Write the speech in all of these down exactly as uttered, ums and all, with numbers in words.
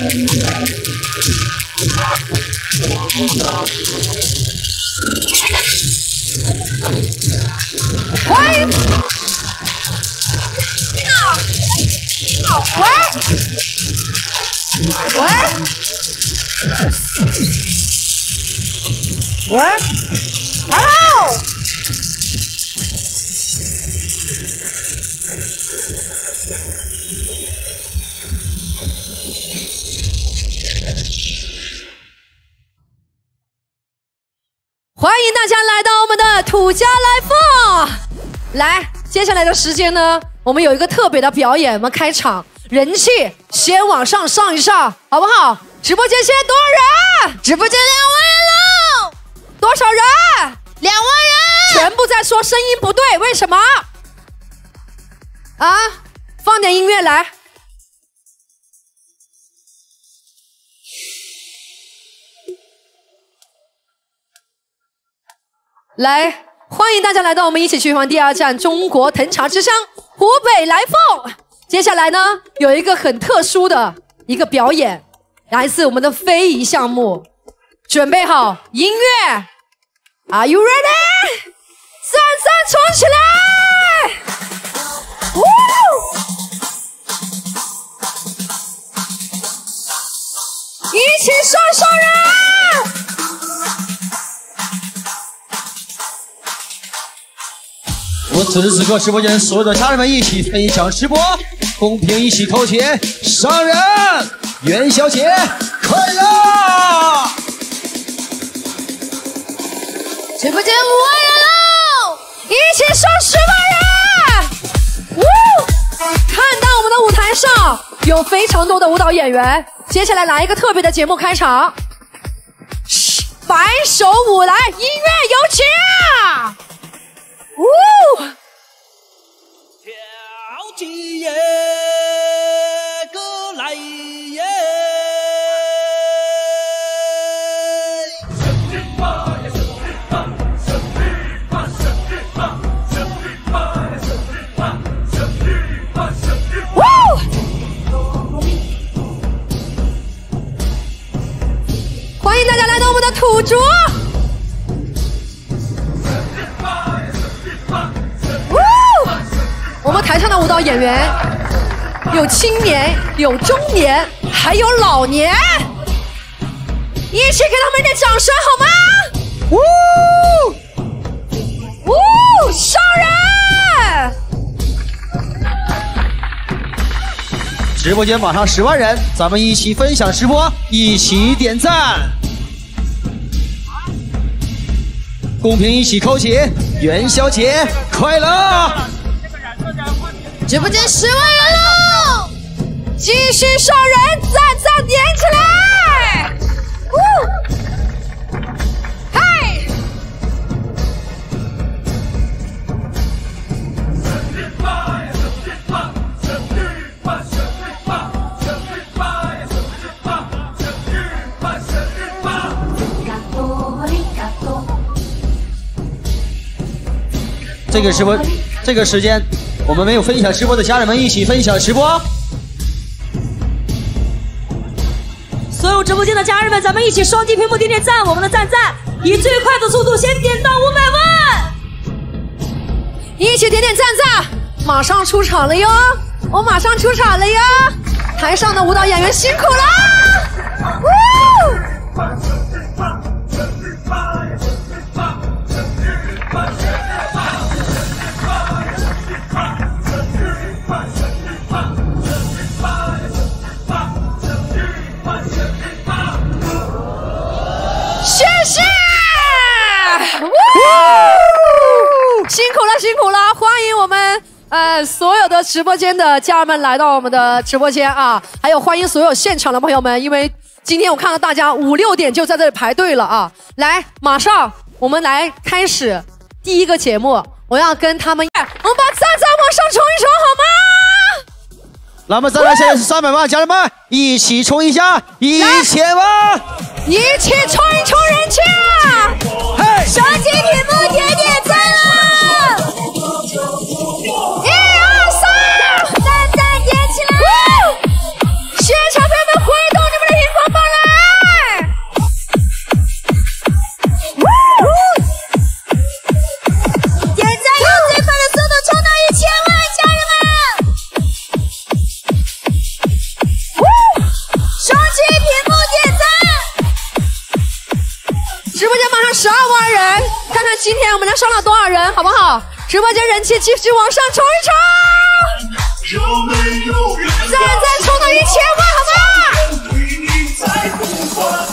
欢迎。喂喂喂 ，Hello。欢迎大家来到我们的土家来凤。来，接下来的时间呢，我们有一个特别的表演，我们开场，人气先往上上一上，好不好？直播间现在多少人？直播间两万人喽！多少人？两万人！全部在说声音不对，为什么？啊，放点音乐来。来，欢迎大家来到我们一起去玩第二站中国藤茶之乡湖北来凤。接下来呢，有一个很特殊的一个表演，来自我们的非遗项目。准备好音乐 ，Are you ready？ 赞赞冲起来！呜！一起上上人！ 我此时此刻直播间所有的家人们一起分享直播，公屏一起扣钱，上人元宵节快乐！ 直播间五万人喽，一起上十万人！呜！看到我们的舞台上有非常多的舞蹈演员，接下来来一个特别的节目开场，摆手舞来，音乐有请！呜！ 跳起耶，歌来耶！生日吧呀，生日吧，生日吧，生日吧，生日吧呀，生日吧，生日吧，生日吧！ 呜！欢迎大家来到我们的土竹。我们台上的舞蹈演员有青年，有中年，还有老年，一起给他们一点掌声好吗？呜呜，上人！ 直播间马上十万人，咱们一起分享直播，一起点赞，公屏一起扣起，元宵节快乐！ 直播间十万人喽！继续上人，赞赞点起来！呜！嗨！ 生日吧呀，生日吧，生日吧，生日吧，生日吧呀，生日吧，生日吧，生日吧！这个直播，这个时间。我们没有分享直播的家人们一起分享直播， 所有直播间的家人们，咱们一起双击屏幕点点赞，我们的赞赞以最快的速度先点到五百万， 一起点点赞赞，马上出场了哟！我马上出场了哟！台上的舞蹈演员辛苦了！呜！谢谢！辛苦了，辛苦了！欢迎我们呃所有的直播间的家人们来到我们的直播间啊，还有欢迎所有现场的朋友们，因为今天我看到大家五六点就在这里排队了啊！来，马上我们来开始第一个节目，我要跟他们，我们把赞赞往上冲一冲好吗？ 那么赞赞现在是三百万，家人们一起冲一下一千万， 一起冲一冲人气啊！ 嘿， 手机屏幕点点赞啊！一二三，赞赞点起来！现场朋友们挥动你们今天我们能上到多少人，好不好？直播间人气继续往上冲一冲，再再冲到一千万，好吗？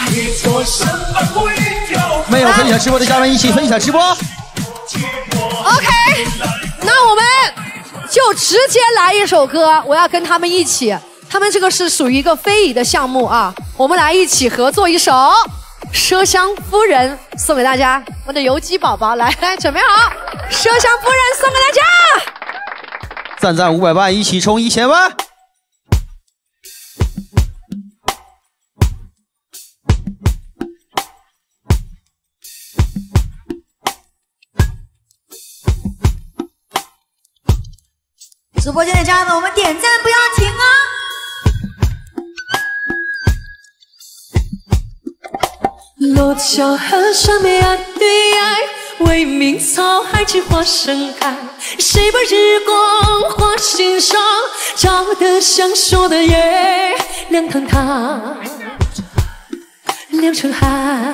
没有分享直播的家人一起分享直播。 OK， 那我们就直接来一首歌，我要跟他们一起，他们这个是属于一个非遗的项目啊，我们来一起合作一首《麝香夫人》，送给大家。我的游击宝宝来来准备好，《麝香夫人》送给大家。 赞赞五百万，一起冲一千万。 直播间的家人们，我们点赞不要停啊！ 落桥河上面岸对岸，为民草海之花盛开。谁把日光画心上，照得像说的夜亮堂堂，亮成海。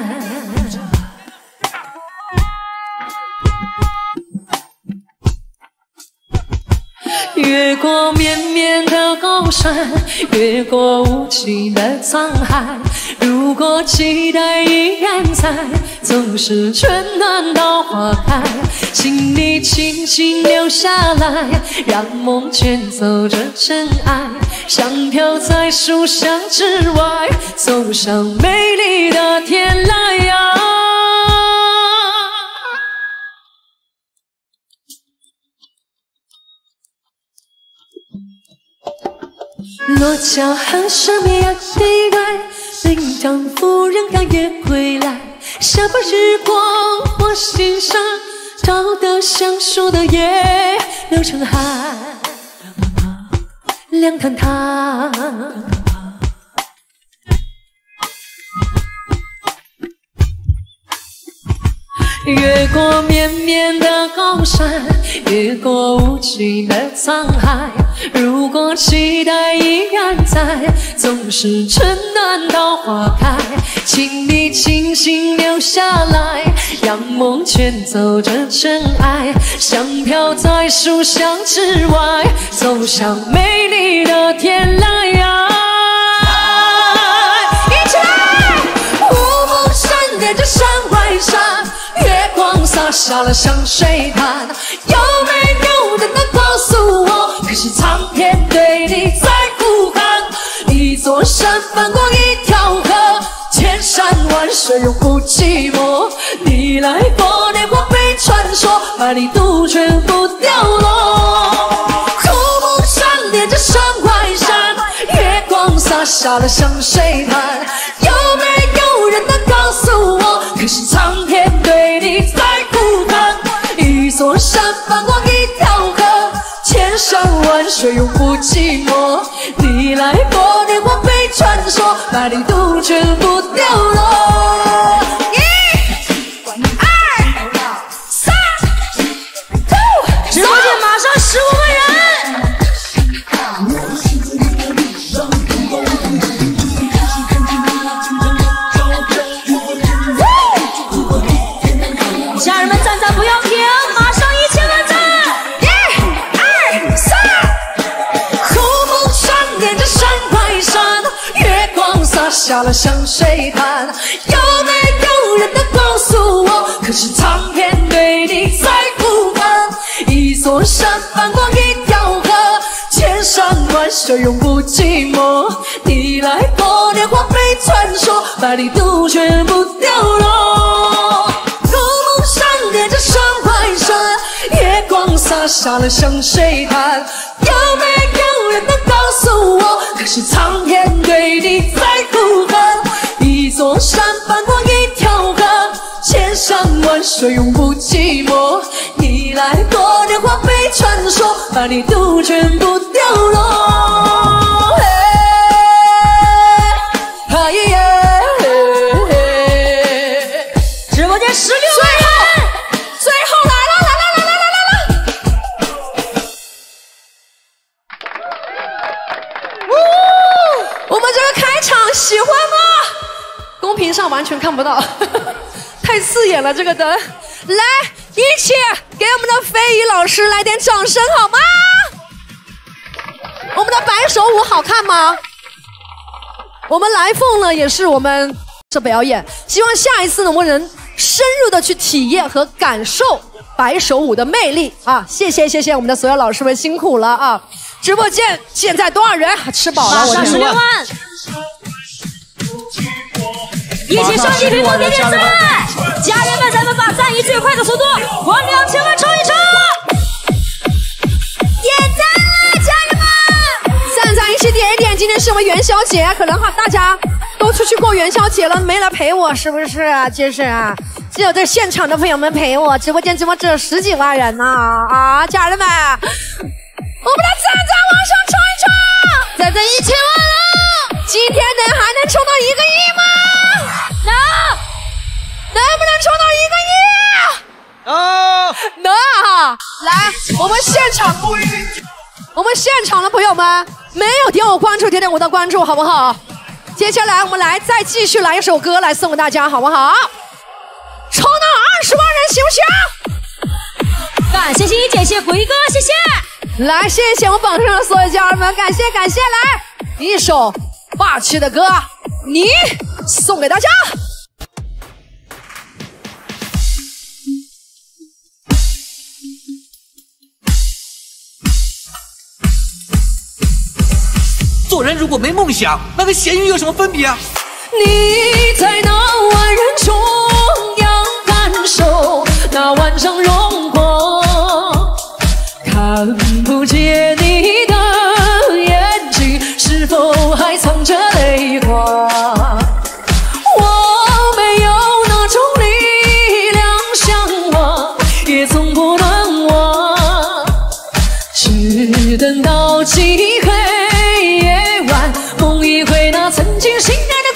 越过绵绵的高山，越过无际的沧海。如果期待依然在，总是春暖到花开。请你轻轻留下来，让梦卷走这尘埃，香飘在书香之外，走向美丽的天来呀。落桥河上面岸对岸，铃铛夫人刚也归来。下把日光我心上，照得像树的夜流成海，亮堂堂。越过绵绵的高山，越过无际的沧海。如果期待依然在，总是春暖到花开。请你轻轻留下来，让梦卷走这尘埃，香飘在书香之外，走向美丽的天来呀。一起来！雾蒙山连着山外山，月光洒下了香水潭，有没有人能告诉我，可是苍天对你在呼喊？一座山翻过一条河，千山万水永不寂寞。你来过年华被传说，把你杜鹃不掉落。枯木山连着山外山，月光洒下了香水潭，有没有人能告诉我，可是苍天对你在呼喊？一座山翻过一条河，千山万水永不寂寞。你来过年华被传说，把你杜鹃不掉落。一、二、三、直播间马上十五个人。家人们赞赞不要停，马上一千万赞！一、二、三。枯木山连着山外山，月光洒下了香水潭，有没有人能告诉我，可是苍天对你在呼喊？一座山翻过一条河，千山万水永不寂寞。你来过年华被传说，把你杜鹃不掉落。连着山外山，月光洒下了香水潭，有没有人能告诉我，可是苍天对你在呼喊？一座山翻过一条河，千山万水永不寂寞。你来过年华被传说，把你杜鹃不掉落。哎呀，直播间十六位。 喜欢吗？公屏上完全看不到，太刺眼了这个灯。 来，一起给我们的飞鱼老师来点掌声好吗？我们的白手舞好看吗？我们来凤呢也是我们这表演，希望下一次呢我们能深入的去体验和感受白手舞的魅力啊！谢谢谢谢我们的所有老师们辛苦了啊！直播间现在多少人？吃饱了， 马上十六万。一起双击屏幕点点赞，家人们，咱们把赞以最快的速度往两千万冲一冲！点赞了，家人们！ 赞赞一起点一点，今天是我们元宵节，可能哈大家都出去过元宵节了，没来陪我，是不是啊？就是啊，只有这现场的朋友们陪我，直播间直播只有十几万人呢啊！家人们，我们的赞赞往上冲一冲，赞赞一千万了，今天能还能冲到一个亿吗？能，能不能冲到一个亿？ 啊， 能啊！来，我们现场，我们现场的朋友们，没有点我关注，点点我的关注，好不好？接下来我们来再继续来一首歌来送给大家，好不好？冲到二十万人，行不行？ 感谢欣欣姐，谢鬼哥，谢谢。 来，谢谢我榜上的所有家人们，感谢感谢！来，一首霸气的歌，你送给大家。 做人如果没梦想，那跟咸鱼有什么分别啊？ 你在那万人中央感受那万丈荣光，看不见你的眼睛是否还藏着泪光。我没有那种力量向往，也从不能忘，只等到漆黑梦一回那曾经心爱的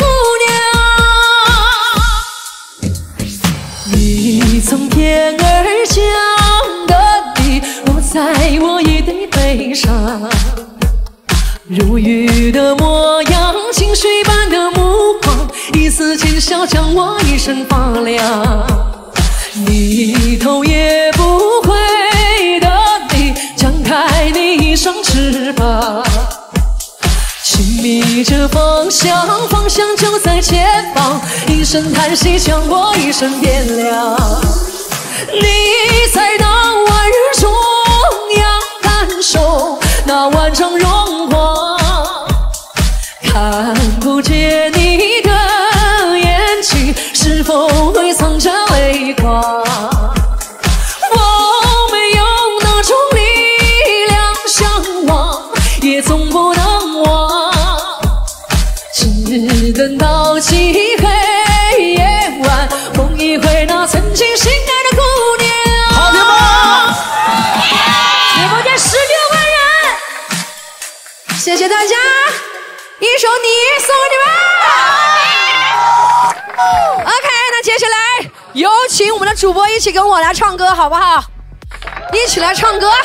姑娘，你从天而降的地，落在我一堆悲伤。如雨的模样，清水般的目光，一丝浅笑将我一身发亮。你头也不回的地，张开你一双翅膀。紧密着方向，方向就在前方，一声叹息将我一生点亮。你在那万人中央感受那万丈荣光，看不见你的眼睛是否会藏着泪光。我没有那种力量向往，也从不能忘，只等到漆黑夜晚，梦一回那曾经心爱的姑娘。 好听吗？ 直播间十六万人， 谢谢大家，一首你送给你们。OK， 那接下来有请我们的主播一起跟我来唱歌，好不好？一起来唱歌。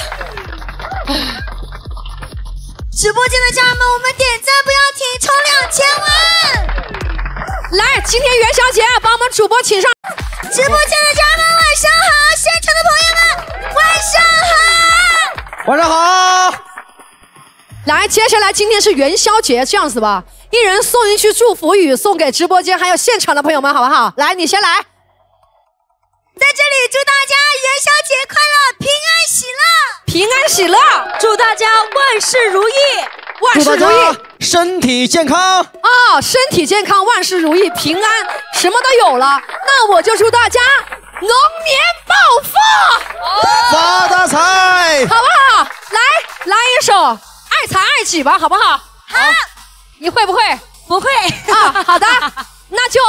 直播间的家人们，我们点赞不要停，冲两千万！ 来，今天元宵节，把我们主播请上。 直播间的家人们晚上好，现场的朋友们晚上好， 晚上好。 来，接下来今天是元宵节，这样子吧，一人送一句祝福语，送给直播间还有现场的朋友们，好不好？来，你先来。 在这里祝大家元宵节快乐，平安喜乐， 平安喜乐， 祝大家万事如意， 万事如意， 身体健康啊、哦！身体健康，万事如意，平安，什么都有了。那我就祝大家龙年暴富， 发大财， 好不好？来，来一首《爱财爱己》吧，好不好？ 好， 你会不会？ 不会啊？好的，那就。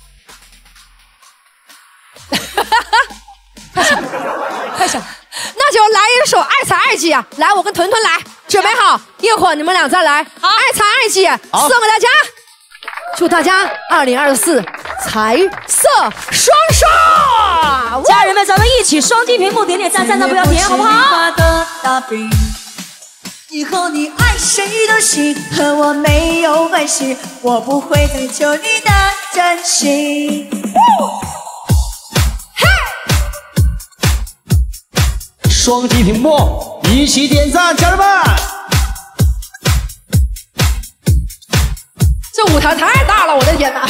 快想，快想，那就来一首《爱财爱己》啊！来，我跟屯屯来，准备好，一会儿你们俩再来。好，《爱财爱己》送给大家，祝大家二零二四财色双收！ 家人们，咱们一起双击屏幕，点点赞，赞赞不要停，好不好？ 以后你爱谁都行，和我没有关系，我不会再求你的真心。 双击屏幕，一起点赞，家人们！ 这舞台太大了，我的天哪！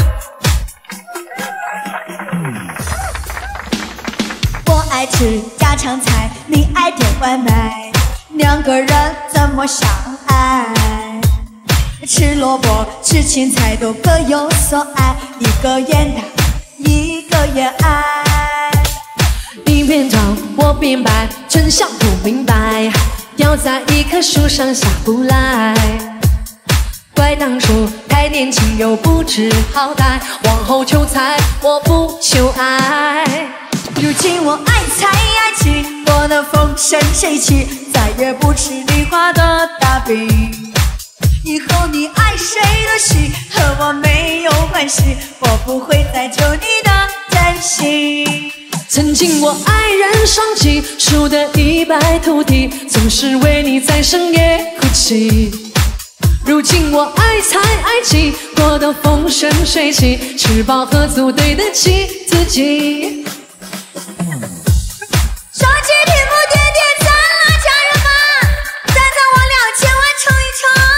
我爱吃家常菜，你爱点外卖，两个人怎么相爱？吃萝卜吃青菜都各有所爱，一个眼大，一个眼矮。 你别找我明白，真相不明白，要在一棵树上下不来。怪当初太年轻又不知好歹，往后求财我不求爱。 如今我爱财爱气，过得风生水起，再也不吃你画的大饼。以后你爱谁的戏和我没有关系，我不会再求你的真心。 曾经我爱人双击，输得一败涂地，总是为你在深夜哭泣。如今我爱财爱气，过得风生水起，吃饱喝足对得起自己。 双击屏幕点点赞啦，家人们，赞赞我两千万冲一冲！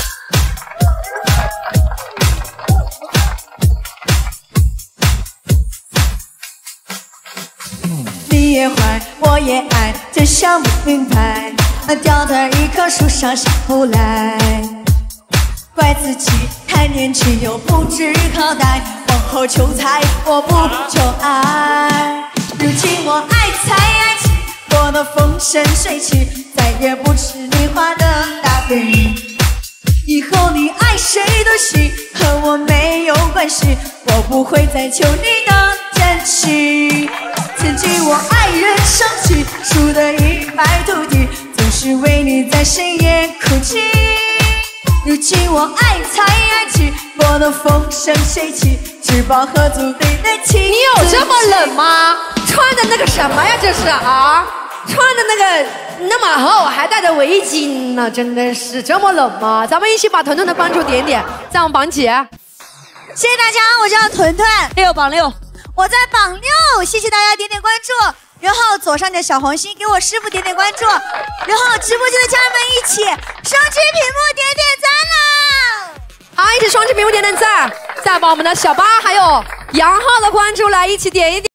你也坏，我也爱，真想不明白，掉在一棵树上下不来。怪自己太年轻又不知好歹，往后求财我不求爱。如今我爱财爱气，过得风生水起，再也不吃你画的大饼。以后你爱谁的戏和我没有关系，我不会再求你的真心。曾经我爱人生气，输得一败涂地，总是为你在深夜哭泣。如今我爱财爱气，过得风生水起，吃饱喝足对得起。 你有这么冷吗？穿的那个什么呀？这是啊，穿的那个那么厚，还戴着围巾呢，真的是这么冷吗？咱们一起把团团的关注点点，在我们榜几？ 谢谢大家，我叫团团， 六榜六， 我在榜六，谢谢大家点点关注。然后左上角小红心给我师傅点点关注，然后直播间的家人们一起双击屏幕点点赞啦！ 好，一起双击屏幕点点赞，再把我们的小八还有杨浩的关注来一起点一点。